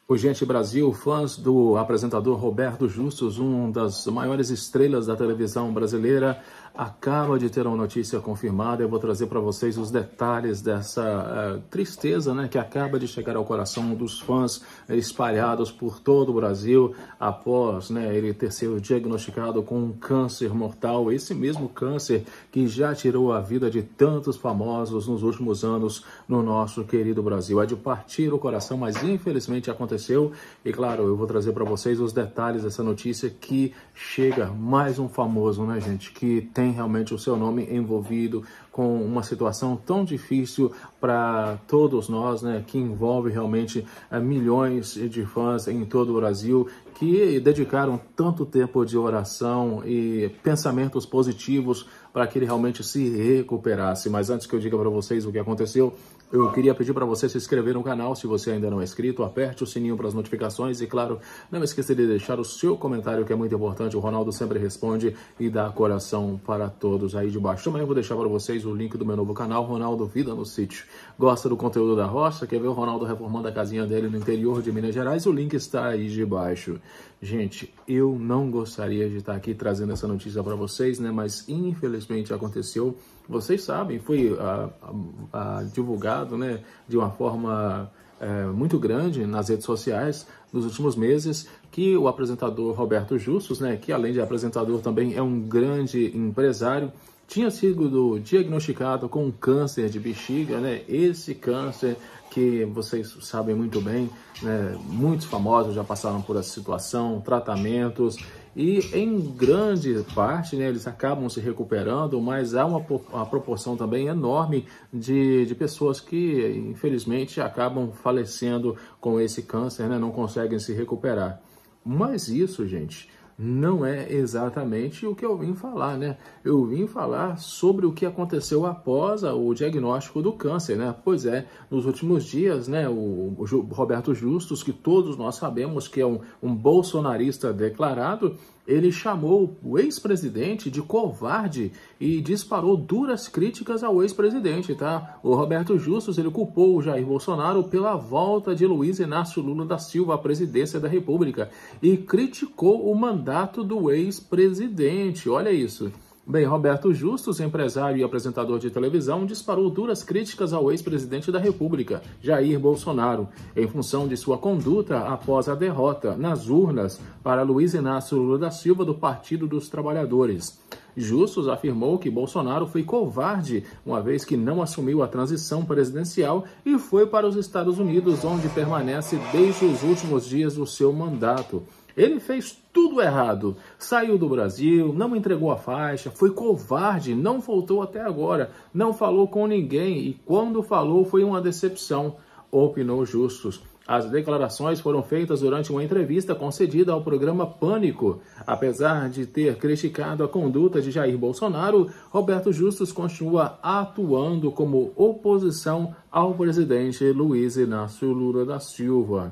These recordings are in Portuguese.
O Gente Brasil, fãs do apresentador Roberto Justus, uma das maiores estrelas da televisão brasileira, acaba de ter uma notícia confirmada. Eu vou trazer para vocês os detalhes dessa tristeza, né, que acaba de chegar ao coração dos fãs espalhados por todo o Brasil após, né, ele ter sido diagnosticado com um câncer mortal, esse mesmo câncer que já tirou a vida de tantos famosos nos últimos anos no nosso querido Brasil. É de partir o coração, mas infelizmente aconteceu. E claro, eu vou trazer para vocês os detalhes dessa notícia que chega mais um famoso, né, gente, que tem realmente o seu nome envolvido com uma situação tão difícil para todos nós, né, que envolve realmente milhões de fãs em todo o Brasil que dedicaram tanto tempo de oração e pensamentos positivos para que ele realmente se recuperasse. Mas antes que eu diga para vocês o que aconteceu, eu queria pedir para você se inscrever no canal, se você ainda não é inscrito, aperte o sininho para as notificações e, claro, não esqueça de deixar o seu comentário, que é muito importante. O Ronaldo sempre responde e dá coração para todos aí de baixo. Também eu vou deixar para vocês o link do meu novo canal, Ronaldo Vida no Sítio. Gosta do conteúdo da roça? Quer ver o Ronaldo reformando a casinha dele no interior de Minas Gerais? O link está aí de baixo. Gente, eu não gostaria de estar aqui trazendo essa notícia para vocês, né? Mas infelizmente aconteceu. Vocês sabem, foi divulgado, né, de uma forma muito grande nas redes sociais nos últimos meses que o apresentador Roberto Justus, né, que além de apresentador também é um grande empresário, tinha sido diagnosticado com um câncer de bexiga, né? Esse câncer que vocês sabem muito bem, né? Muitos famosos já passaram por essa situação, tratamentos, e em grande parte, né, eles acabam se recuperando, mas há uma proporção também enorme de pessoas que, infelizmente, acabam falecendo com esse câncer, né? Não conseguem se recuperar. Mas isso, gente, não é exatamente o que eu vim falar, né? Eu vim falar sobre o que aconteceu após o diagnóstico do câncer, né? Pois é, nos últimos dias, né, o Roberto Justus, que todos nós sabemos que é um bolsonarista declarado, ele chamou o ex-presidente de covarde e disparou duras críticas ao ex-presidente, tá? O Roberto Justus, ele culpou o Jair Bolsonaro pela volta de Luiz Inácio Lula da Silva à presidência da República e criticou o mandato do ex-presidente. Olha isso. Bem, Roberto Justus, empresário e apresentador de televisão, disparou duras críticas ao ex-presidente da República, Jair Bolsonaro, em função de sua conduta após a derrota nas urnas para Luiz Inácio Lula da Silva do Partido dos Trabalhadores. Justus afirmou que Bolsonaro foi covarde, uma vez que não assumiu a transição presidencial e foi para os Estados Unidos, onde permanece desde os últimos dias do seu mandato. Ele fez tudo errado, saiu do Brasil, não entregou a faixa, foi covarde, não voltou até agora, não falou com ninguém e quando falou foi uma decepção, opinou Justus. As declarações foram feitas durante uma entrevista concedida ao programa Pânico. Apesar de ter criticado a conduta de Jair Bolsonaro, Roberto Justus continua atuando como oposição ao presidente Luiz Inácio Lula da Silva.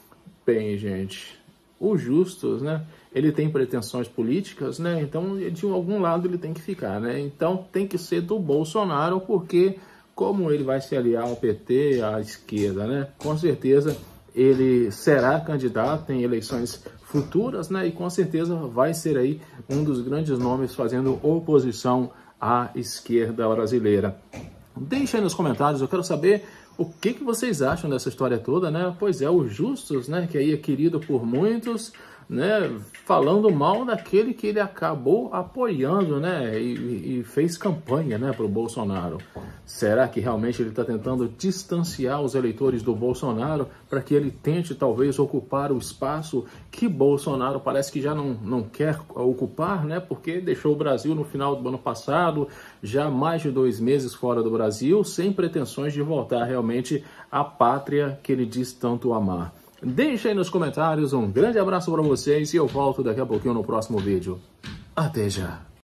Bem, gente, o Justus, né, ele tem pretensões políticas, né, então de algum lado ele tem que ficar, né, então tem que ser do Bolsonaro, porque como ele vai se aliar ao PT, à esquerda, né, com certeza ele será candidato em eleições futuras, né, e com certeza vai ser aí um dos grandes nomes fazendo oposição à esquerda brasileira. Deixa aí nos comentários, eu quero saber o que vocês acham dessa história toda, né? Pois é, o Justus, né, que aí é querido por muitos, né, falando mal daquele que ele acabou apoiando, né, e fez campanha, né, para o Bolsonaro. Será que realmente ele está tentando distanciar os eleitores do Bolsonaro para que ele tente talvez ocupar o espaço que Bolsonaro parece que já não quer ocupar, né, porque deixou o Brasil no final do ano passado, já mais de 2 meses fora do Brasil, sem pretensões de voltar realmente à pátria que ele diz tanto amar. Deixa aí nos comentários, um grande abraço para vocês e eu volto daqui a pouquinho no próximo vídeo. Até já!